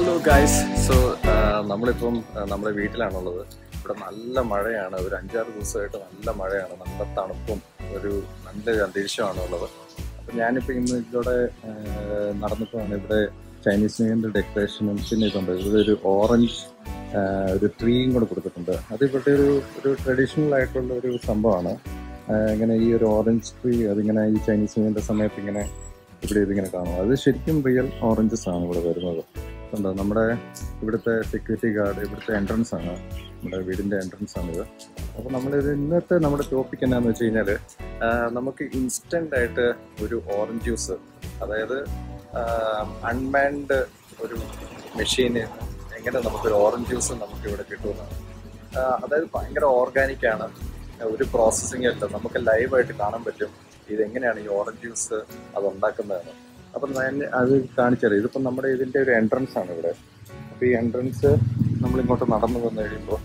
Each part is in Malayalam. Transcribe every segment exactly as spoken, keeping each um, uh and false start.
Hello guys. സോ നമ്മളിപ്പം നമ്മുടെ വീട്ടിലാണുള്ളത്. ഇവിടെ നല്ല മഴയാണ്. ഒരു അഞ്ചാറ് ദിവസമായിട്ട് നല്ല മഴയാണ്, നല്ല തണുപ്പും ഒരു നല്ലൊരു അന്തരീക്ഷമാണ് ഉള്ളത്. അപ്പം ഞാനിപ്പോൾ ഇന്ന് ഇതിലൂടെ നടന്നിട്ടാണ്. ഇവിടെ ചൈനീസ് ന്യൂ ഇയറിൻ്റെ ഡെക്കറേഷനും പിന്നെ ഇതുണ്ട്. ഇവിടെ ഒരു ഓറഞ്ച് ഒരു ട്രീയും കൂടെ കൊടുത്തിട്ടുണ്ട്. അത് ഇവിടുത്തെ ഒരു ഒരു ട്രഡീഷണൽ ആയിട്ടുള്ള ഒരു സംഭവമാണ്. ഇങ്ങനെ ഈ ഒരു ഓറഞ്ച് ട്രീ അതിങ്ങനെ ഈ ചൈനീസ് ന്യൂ ഇയറിൻ്റെ സമയത്ത് ഇങ്ങനെ ഇവിടെ ഇതിങ്ങനെ കാണും. അത് ശരിക്കും റിയൽ ഓറഞ്ചസ് ആണ് ഇവിടെ വരുന്നത്. ഉണ്ടോ, നമ്മുടെ ഇവിടുത്തെ സെക്യൂരിറ്റി ഗാർഡ് ഇവിടുത്തെ എൻട്രൻസ് ആണ്, നമ്മുടെ വീടിൻ്റെ എൻട്രൻസ് ആണിത്. അപ്പോൾ നമ്മളിത് ഇന്നത്തെ നമ്മുടെ ടോപ്പിക് എന്നാന്ന് വെച്ച് കഴിഞ്ഞാൽ നമുക്ക് ഇൻസ്റ്റൻ്റ് ആയിട്ട് ഒരു ഓറഞ്ച് ജ്യൂസ്, അതായത് അൺമാൻഡ് ഒരു മെഷീന് എങ്ങനെ നമുക്കൊരു ഓറഞ്ച് ജ്യൂസ് നമുക്ക് ഇവിടെ കിട്ടുമെന്നാണ്. അതായത് ഭയങ്കര ഓർഗാനിക്കാണ്, ഒരു പ്രോസസ്സിങ് അല്ല, നമുക്ക് ലൈവായിട്ട് കാണാൻ പറ്റും ഇതെങ്ങനെയാണ് ഈ ഓറഞ്ച് ജ്യൂസ് അത് ഉണ്ടാക്കുന്നതെന്ന്. അപ്പം ഞാൻ അത് കാണിച്ചുതരാം. ഇതിപ്പം നമ്മുടെ ഇതിൻ്റെ ഒരു എൻട്രൻസ് ആണ് ഇവിടെ. അപ്പോൾ ഈ എൻട്രൻസ് നമ്മളിങ്ങോട്ട് നടന്നു വന്നു കഴിയുമ്പോൾ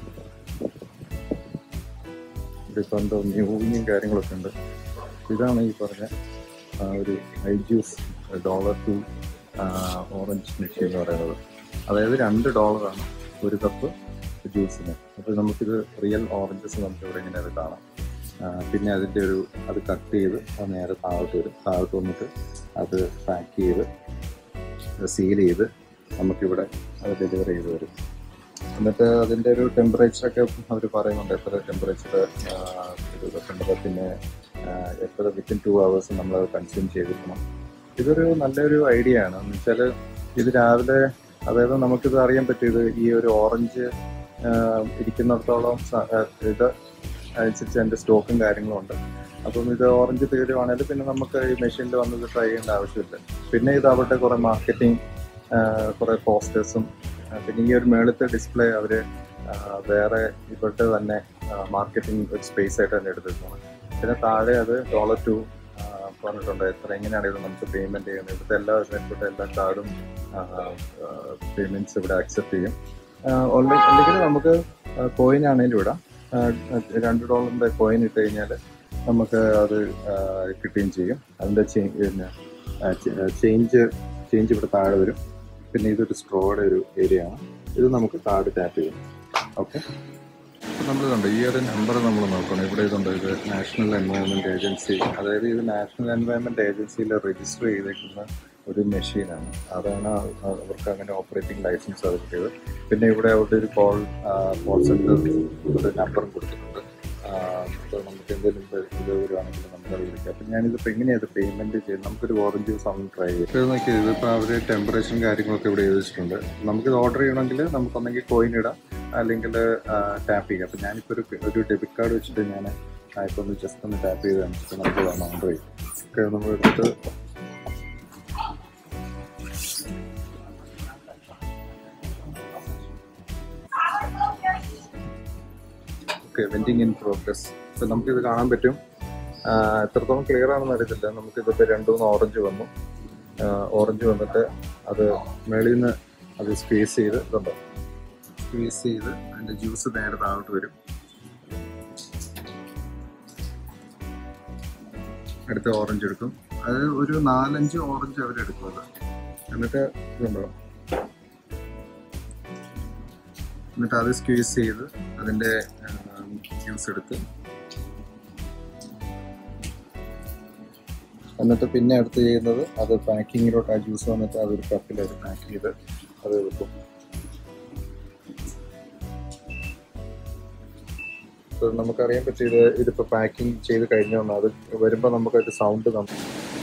ഇതിപ്പോൾ എന്തോ മ്യൂസിയും കാര്യങ്ങളൊക്കെ ഉണ്ട്. ഇതാണ് ഈ പറഞ്ഞ ഒരു ഐ juice dollar two orange machine എന്ന് പറയുന്നത്. അതായത് രണ്ട് ഡോളറാണ് ഒരു കപ്പ് ജ്യൂസിന്. അപ്പോൾ നമുക്കിത് റിയൽ ഓറഞ്ചസ് നമുക്കിവിടെ ഇങ്ങനെ അത് കാണാം. പിന്നെ അതിൻ്റെ ഒരു അത് കട്ട് ചെയ്ത് അത് നേരെ താഴോട്ട് വരും. താഴോട്ട് വന്നിട്ട് അത് പാക്ക് ചെയ്ത് സീൽ ചെയ്ത് നമുക്കിവിടെ അത് ഡെലിവറി ചെയ്ത് വരും. എന്നിട്ട് അതിൻ്റെ ഒരു ടെമ്പറേച്ചറൊക്കെ അവർ പറയുന്നുണ്ട്, എത്ര ടെമ്പറേച്ചർ ഇതൊക്കെ ഉണ്ട്. പിന്നെ എത്ര വിത്തിൻ ടു അവേഴ്സ് നമ്മളത് കൺസ്യൂം ചെയ്തിരിക്കണം. ഇതൊരു നല്ലൊരു ഐഡിയ ആണ്. എന്ന് വെച്ചാൽ ഇത് രാവിലെ, അതായത് നമുക്കിത് അറിയാൻ പറ്റിയത് ഈ ഒരു ഓറഞ്ച് ഇരിക്കുന്നിടത്തോളം ഇത് അനുസരിച്ച് അതിൻ്റെ സ്റ്റോക്കും കാര്യങ്ങളും ഉണ്ട്. അപ്പം ഇത് ഓറഞ്ച് തീരുവാണെങ്കിൽ പിന്നെ നമുക്ക് ഈ മെഷീനിൽ വന്നത് ട്രൈ ചെയ്യേണ്ട ആവശ്യമില്ല. പിന്നെ ഇത് അവരുടെ കുറേ മാർക്കറ്റിംഗ്, കുറേ പോസ്റ്റേഴ്സും, പിന്നെ ഈ ഒരു മേളത്തെ ഡിസ്പ്ലേ അവർ വേറെ ഇവരുടെ തന്നെ മാർക്കറ്റിംഗ് ഒരു സ്പേസ് ആയിട്ട് തന്നെ എടുത്തിട്ടുണ്ട്. പിന്നെ താഴെ അത് ഡോളർ ടു പറഞ്ഞിട്ടുണ്ട്. എത്ര എങ്ങനെയാണ് ഇത് നമുക്ക് പേയ്മെൻറ്റ് ചെയ്യുന്നത്. ഇവിടുത്തെ എല്ലാ ഇവിടുത്തെ എല്ലാ കാർഡും പേയ്മെൻറ്റ്സ് ഇവിടെ അക്സെപ്റ്റ് ചെയ്യും. ഓൾറെഡി അല്ലെങ്കിൽ നമുക്ക് കോയിൻ ആണെങ്കിലും ഇടാം. രണ്ട് ഡോളറിൻ്റെ കോയിൻ ഇട്ട് കഴിഞ്ഞാൽ നമുക്ക് അത് കിട്ടുകയും ചെയ്യും. അതിൻ്റെ പിന്നെ ചേഞ്ച് ചേഞ്ച് ഇവിടെ താഴെ വരും. പിന്നെ ഇതൊരു സ്ട്രോയുടെ ഒരു ഏരിയ ആണ്. ഇത് നമുക്ക് കാർഡ് ടാപ്പ് ചെയ്യും. ഓക്കെ, അപ്പോൾ നമ്മളിതുണ്ട് ഈ ഒരു നമ്പർ നമ്മൾ നോക്കണം. ഇവിടെ ഇതുണ്ട്, ഇത് നാഷണൽ എൻവയോൺമെൻറ്റ് ഏജൻസി, അതായത് ഇത് നാഷണൽ എൻവയോൺമെൻറ്റ് ഏജൻസിയിൽ രജിസ്റ്റർ ചെയ്തേക്കുന്ന ഒരു മെഷീനാണ്. അതാണ് അവർക്ക് അങ്ങനെ ഓപ്പറേറ്റിംഗ് ലൈസൻസ് അത് കിട്ടിയത്. പിന്നെ ഇവിടെ അവരുടെ ഒരു കോൾ കോൾ സെൻറ്റർ ഒരു നമ്പറും കൊടുത്തിട്ടുണ്ട്. അപ്പോൾ നമുക്ക് എന്തെങ്കിലും ഇത് വരുവാണെങ്കിൽ നമുക്കത് വിളിക്കാം. അപ്പം ഞാനിതിപ്പോൾ എങ്ങനെയാണ് പേയ്മെൻറ്റ് ചെയ്യുന്നത്, നമുക്കൊരു ഓറഞ്ച് ജ്യൂസ് ആണ് ട്രൈ ചെയ്യും. ഇപ്പോൾ നോക്കിയത് ഇതിപ്പോൾ അവർ ടെമ്പറേച്ചറും കാര്യങ്ങളൊക്കെ ഇവിടെ എഴുതിച്ചിട്ടുണ്ട്. നമുക്കിത് ഓർഡർ ചെയ്യണമെങ്കിൽ നമുക്കൊന്നെങ്കിൽ കോയിൻ ഇടാം, അല്ലെങ്കിൽ ടാപ്പ് ചെയ്യാം. അപ്പം ഞാനിപ്പോൾ ഒരു ഒരു ഡെബിറ്റ് കാർഡ് വെച്ചിട്ട് ഞാൻ ഇപ്പോൾ ഒന്ന് ജസ്റ്റ് ഒന്ന് ടാപ്പ് ചെയ്ത് കാണിച്ചിട്ട് നമുക്ക് വന്ന് ഓർഡർ ചെയ്യും. ഒക്കെ നമ്മൾ എടുത്തിട്ട് ഓക്കെ, വെൻഡിങ് ഇൻ പ്രോഗ്രസ്. ഇപ്പം നമുക്കിത് കാണാൻ പറ്റും. എത്രത്തോളം ക്ലിയർ ആണെന്ന് അറിയത്തില്ല. നമുക്കിതിപ്പോൾ രണ്ട് മൂന്ന് ഓറഞ്ച് വന്നു. ഓറഞ്ച് വന്നിട്ട് അത് മേളിൽ നിന്ന് അത് സ്ക്വീസ് ചെയ്ത് ഇതുണ്ടോ, സ്ക്വീസ് ചെയ്ത് അതിൻ്റെ ജ്യൂസ് നേരെ താഴോട്ട് വരും. അടുത്ത ഓറഞ്ച് എടുക്കും. അത് ഒരു നാലഞ്ച് ഓറഞ്ച് അവരെടുക്കും. അത് എന്നിട്ട് ഇതുണ്ടോ, എന്നിട്ട് അത് സ്ക്വീസ് ചെയ്ത് അതിൻ്റെ ജ്യൂസ് എടുത്ത് എന്നിട്ട് പിന്നെ അടുത്ത് ചെയ്യുന്നത് അത് പാക്കിങ്ങിലോട്ട് ആ ജ്യൂസ് വന്നിട്ട് അതൊരു കപ്പിൽ അത് പാക്ക് ചെയ്ത് അത് വെക്കും. നമുക്കറിയാൻ പറ്റിയത് ഇതിപ്പോൾ പാക്കിങ് ചെയ്ത് കഴിഞ്ഞോണ്ട് അത് വരുമ്പോൾ നമുക്കൊരു സൗണ്ട് നമുക്ക്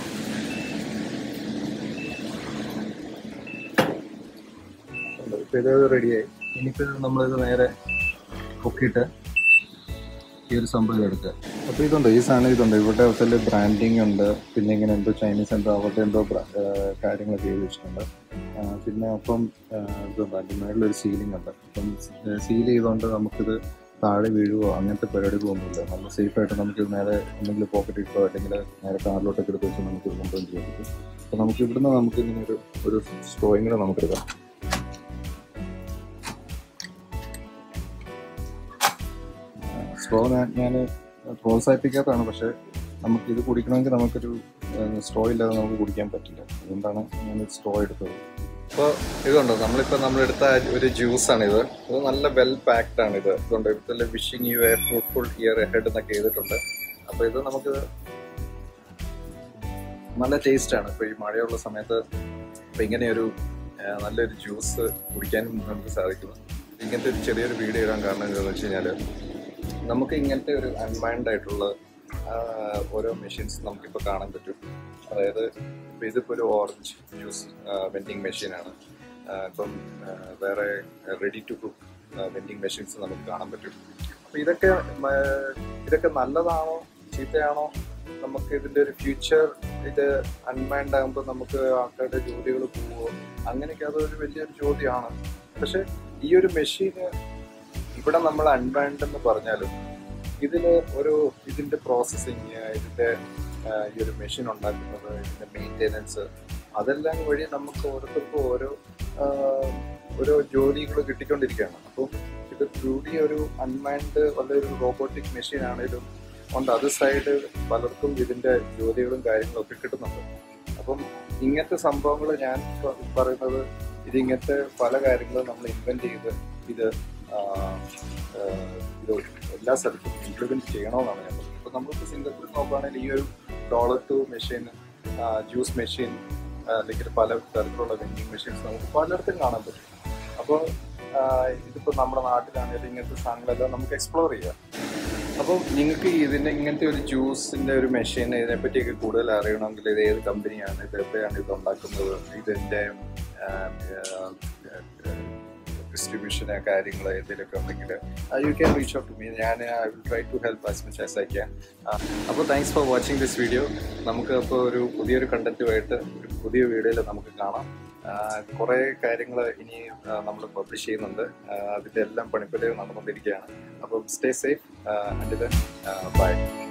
ഇപ്പോൾ ഇത് റെഡിയായി. ഇനിയിപ്പോൾ നമ്മളിത് നേരെ പൊക്കിയിട്ട് ഈ ഒരു സംഭവം എടുക്കുക. അപ്പോൾ ഇതുണ്ട്, ഈ സാധനം ഇതുണ്ട്. ഇവിടെ ഹോട്ടലിൽ ബ്രാൻഡിങ് ഉണ്ട്. പിന്നെ ഇങ്ങനെ എന്തോ ചൈനീസ് എന്തോ അവരുടെ എന്തോ കാര്യങ്ങളൊക്കെ ചെയ്ത് വെച്ചിട്ടുണ്ട്. പിന്നെ അപ്പം ഇതുണ്ട്, അതിൻ്റെ മേളിലൊരു സീലിംഗ് ഉണ്ട്. അപ്പം സീൽ ചെയ്തുകൊണ്ട് നമുക്കിത് താഴെ വീഴുവോ അങ്ങനത്തെ പരിപാടികളൊന്നുമില്ല. നല്ല സേഫായിട്ട് നമുക്കിത് നേരെ എന്തെങ്കിലും പോക്കറ്റ് ഇട്ടോ അല്ലെങ്കിൽ നേരെ കാറിലോട്ടൊക്കെ എടുത്ത് വെച്ച് നമുക്കിത് കൊണ്ടുപോയി ചെയ്യാൻ പറ്റും. അപ്പോൾ നമുക്ക് ഇവിടുന്ന് നമുക്കിങ്ങനെ ഒരു ഒരു സ്ട്രോയും കൂടെ നമുക്കെടുക്കാം. സ്ട്രോ ഞാൻ പ്രോത്സാഹിപ്പിക്കാത്തതാണ്, പക്ഷേ നമുക്കിത് കുടിക്കണമെങ്കിൽ നമുക്കൊരു സ്ട്രോ ഇല്ലാതെ നമുക്ക് കുടിക്കാൻ പറ്റില്ല. അതുകൊണ്ടാണ് ഞാൻ സ്ട്രോ എടുത്തത്. അപ്പോൾ ഇതുണ്ട് നമ്മളിപ്പോൾ നമ്മളെടുത്ത ഒരു ജ്യൂസാണിത്. ഇത് നല്ല വെൽ പാക്ഡ് ആണ്. ഇത് ഇതുകൊണ്ട് ഇതിൽ wishing you a fruitful year head എന്നൊക്കെ ചെയ്തിട്ടുണ്ട്. അപ്പോൾ ഇത് നമുക്ക് നല്ല ടേസ്റ്റാണ്. ഇപ്പോൾ ഈ മഴയുള്ള സമയത്ത് ഇപ്പോൾ ഇങ്ങനെയൊരു നല്ലൊരു ജ്യൂസ് കുടിക്കാനും നമുക്ക് സാധിക്കുന്നു. ഇങ്ങനത്തെ ഒരു ചെറിയൊരു വീഡിയോ ഇടാൻ കാരണം എന്താണെന്ന് വെച്ച് കഴിഞ്ഞാൽ നമുക്ക് ഇങ്ങനത്തെ ഒരു അൺമൈൻഡ് ആയിട്ടുള്ള ഓരോ മെഷീൻസ് നമുക്കിപ്പോൾ കാണാൻ പറ്റും. അതായത് ഇപ്പോൾ ഇതിപ്പോൾ ഒരു ഓറഞ്ച് ജ്യൂസ് വെൻഡിങ് മെഷീനാണ്. ഇപ്പം വേറെ ready to cook vending machines നമുക്ക് കാണാൻ പറ്റും. അപ്പോൾ ഇതൊക്കെ ഇതൊക്കെ നല്ലതാണോ ചീത്തയാണോ, നമുക്ക് ഇതിൻ്റെ ഒരു ഫ്യൂച്ചർ ഇത് അൺമൈൻഡ് ആകുമ്പോൾ നമുക്ക് ആൾക്കാരുടെ ജോലികൾ പോവുമോ, അങ്ങനെയൊക്കെ അതൊരു വലിയൊരു ചോദ്യമാണ്. പക്ഷെ ഈ ഒരു മെഷീന് ഇവിടെ നമ്മൾ അൺമൈൻഡ് എന്ന് പറഞ്ഞാലും ഇതിൽ ഒരു ഇതിൻ്റെ പ്രോസസ്സിങ്, ഇതിൻ്റെ ഈ ഒരു മെഷീൻ ഉണ്ടാക്കുന്നത്, ഇതിൻ്റെ മെയിൻ്റെനൻസ്, അതെല്ലാം വഴി നമുക്ക് ഓരോരുത്തർക്കും ഓരോ ഓരോ ജോലികൾ കിട്ടിക്കൊണ്ടിരിക്കുകയാണ്. അപ്പം ഇത് ട്രൂലി ഒരു അൺമൈൻഡ് വലിയൊരു റോബോട്ടിക് മെഷീൻ ആണെങ്കിലും ഉണ്ട് അത് സൈഡ് പലർക്കും ഇതിൻ്റെ ജോലികളും കാര്യങ്ങളും ഒക്കെ കിട്ടുന്നുണ്ട്. അപ്പം ഇങ്ങനത്തെ സംഭവങ്ങൾ ഞാൻ പറയുന്നത് ഇതിങ്ങനത്തെ പല കാര്യങ്ങളും നമ്മൾ ഇൻവെൻറ്റ് ചെയ്ത് ഇത് ഇത് എല്ലാ സ്ഥലത്തും ഇംപ്ലിമെൻറ്റ് ചെയ്യണമെന്നാണ് ഞാൻ പറയുന്നത്. ഇപ്പോൾ നമ്മളിപ്പോൾ സിംഗപ്പൂരിൽ നോക്കുകയാണെങ്കിൽ ഈ ഒരു dollar two machine, juice machine, അല്ലെങ്കിൽ പല തരത്തിലുള്ള വെൻഡിങ് മെഷീൻസ് നമുക്ക് പലയിടത്തും കാണാൻ പറ്റും. അപ്പോൾ ഇതിപ്പോൾ നമ്മുടെ നാട്ടിലാണെങ്കിലും ഇങ്ങനത്തെ സാധനങ്ങളെല്ലാം നമുക്ക് എക്സ്പ്ലോർ ചെയ്യാം. അപ്പോൾ നിങ്ങൾക്ക് ഇതിൻ്റെ ഇങ്ങനത്തെ ഒരു ജ്യൂസിൻ്റെ ഒരു മെഷീൻ ഇതിനെപ്പറ്റിയൊക്കെ കൂടുതൽ അറിയണമെങ്കിൽ ഇത് ഏത് കമ്പനിയാണ്, ഇത് എവിടെയാണ് ഇത് ഉണ്ടാക്കുന്നത്, ഇതിൻ്റെ ഡിസ്ട്രിബ്യൂഷന് കാര്യങ്ങൾ എന്തെങ്കിലുമൊക്കെ ഉണ്ടെങ്കിൽ you can reach out to me. ഞാൻ I will try to help as much as I can. അപ്പോൾ thanks for watching this video. നമുക്ക് അപ്പോൾ ഒരു പുതിയൊരു കണ്ടൻറ്റുമായിട്ട് ഒരു പുതിയ വീഡിയോയിൽ നമുക്ക് കാണാം. കുറേ കാര്യങ്ങൾ ഇനി നമ്മൾ പബ്ലിഷ് ചെയ്യുന്നുണ്ട്. അതിൻ്റെ എല്ലാം പണിപ്പുരകൾ നടന്നുകൊണ്ടിരിക്കുകയാണ്. അപ്പം stay safe and then by.